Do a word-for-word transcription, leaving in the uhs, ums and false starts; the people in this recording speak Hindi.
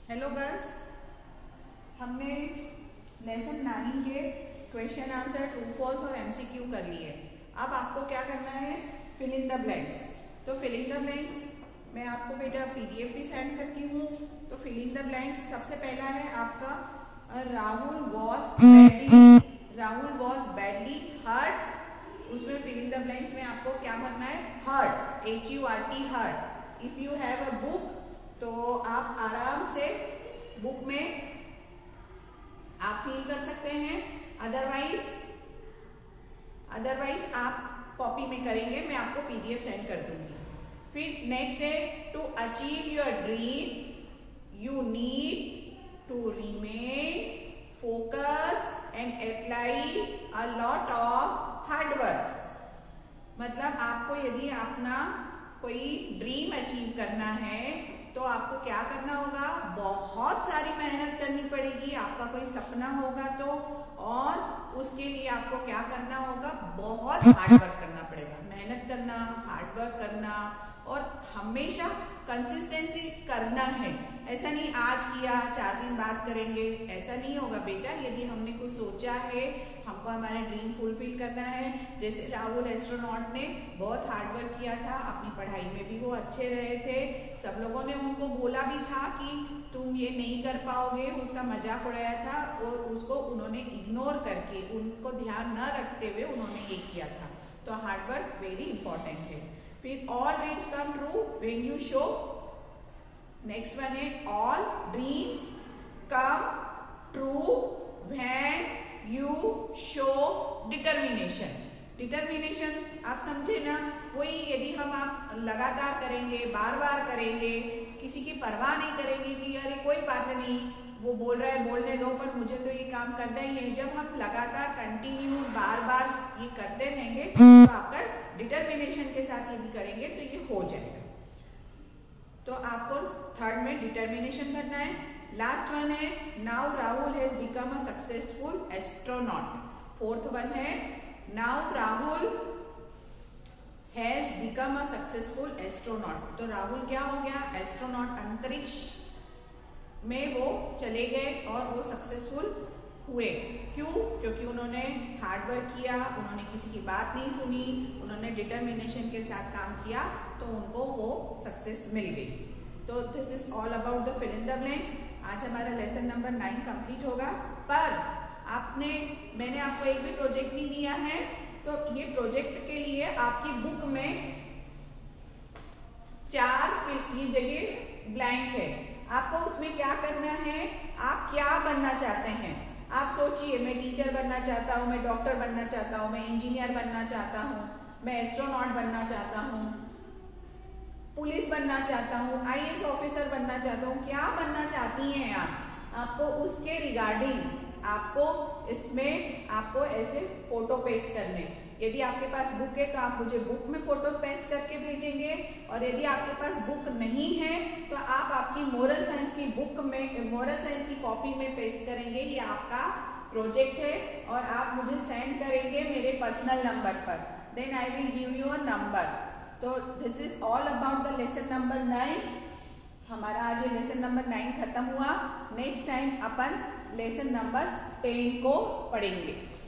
हेलो गर्ल्स, हमने लेसन नाइन के क्वेश्चन आंसर ट्रू फॉल्स और एमसीक्यू कर लिए। अब आपको क्या करना है, फिल इन द ब्लैंक्स। तो फिल इन द ब्लैंक्स मैं आपको बेटा पीडीएफ भी सेंड करती हूँ। तो फिल इन द ब्लैंक्स सबसे पहला है आपका Rahul was badly Rahul was badly hurt. उसमें फिल इन द ब्लैंक्स में आपको क्या करना है, hurt, H U R T hurt. If you have a book तो आप आराम से बुक में आप फील कर सकते हैं, अदरवाइज अदरवाइज आप कॉपी में करेंगे। मैं आपको पीडीएफ सेंड कर दूंगी। फिर नेक्स्ट है, to achieve your dream you need to remain focus and apply a lot of hard work. मतलब आपको यदि अपना कोई ड्रीम अचीव करना है तो आपको क्या करना होगा, बहुत सारी मेहनत करनी पड़ेगी। आपका कोई सपना होगा तो, और उसके लिए आपको क्या करना होगा, बहुत हार्ड वर्क करना पड़ेगा। मेहनत करना, हार्ड वर्क करना और हमेशा कंसिस्टेंसी करना है। ऐसा नहीं आज किया चार दिन बाद करेंगे, ऐसा नहीं होगा बेटा। यदि हमने कुछ सोचा है, हमको हमारा ड्रीम फुलफिल करना है, जैसे राहुल एस्ट्रोनॉट ने बहुत हार्ड वर्क किया था, अपनी पढ़ाई में भी वो अच्छे रहे थे। सब लोगों ने उनको बोला भी था कि तुम ये नहीं कर पाओगे, उसका मजाक उड़ाया था और उसको उन्होंने इग्नोर करके, उनको ध्यान न रखते हुए उन्होंने ये किया था। तो हार्ड वर्क वेरी इंपॉर्टेंट है। फिर all dreams come true when you show. Next one है, all dreams come true when you show determination. Determination आप समझे ना, वही यदि हम आप लगातार करेंगे, बार बार करेंगे, किसी की परवाह नहीं करेंगे कि अरे कोई बात नहीं, वो बोल रहा है बोलने दो, पर मुझे तो ये काम करना ही है। जब हम लगातार कंटिन्यू बार बार ये करते रहेंगे तो आपका डिटर्मिनेशन के साथ ये भी करेंगे तो ये हो जाएगा। तो आपको थर्ड में डिटर्मिनेशन करना है। लास्ट वन है, now Rahul has become a successful astronaut. Fourth one है, now Rahul has become a successful astronaut. तो राहुल क्या हो गया, एस्ट्रोनॉट, अंतरिक्ष में वो चले गए और वो सक्सेसफुल हुए। क्यों? क्योंकि उन्होंने हार्ड वर्क किया, उन्होंने किसी की बात नहीं सुनी, उन्होंने डिटर्मिनेशन के साथ काम किया, तो उनको वो सक्सेस मिल गई। तो this is all about the fill in the blanks. आज हमारा लेसन नंबर नाइन कंप्लीट होगा। पर आपने मैंने आपको एक भी प्रोजेक्ट नहीं दिया है, तो ये प्रोजेक्ट के लिए आपकी बुक में चार ये जगह ब्लैंक है। आपको उसमें क्या करना है, आप क्या बनना चाहते हैं। आप सोचिए, मैं टीचर बनना चाहता हूँ, मैं डॉक्टर बनना चाहता हूँ, मैं इंजीनियर बनना चाहता हूँ, मैं एस्ट्रोनॉट बनना चाहता हूँ, पुलिस बनना चाहता हूँ, आईएएस ऑफिसर बनना चाहता हूँ। क्या बनना चाहती हैं आप, आपको उसके रिगार्डिंग आपको इसमें आपको ऐसे फोटो पेस्ट करने। यदि आपके पास बुक है तो आप मुझे बुक में फोटो पेस्ट करके भेजेंगे, और यदि आपके पास बुक नहीं है तो आप आपकी मोरल साइंस की बुक में, मोरल साइंस की कॉपी में पेस्ट करेंगे। ये आपका प्रोजेक्ट है और आप मुझे सेंड करेंगे मेरे पर्सनल नंबर पर। Then I will give you a number. तो this is all about the lesson number nine. हमारा आज ये लेसन नंबर नाइन खत्म हुआ। नेक्स्ट टाइम अपन लेसन नंबर टेन को पढ़ेंगे।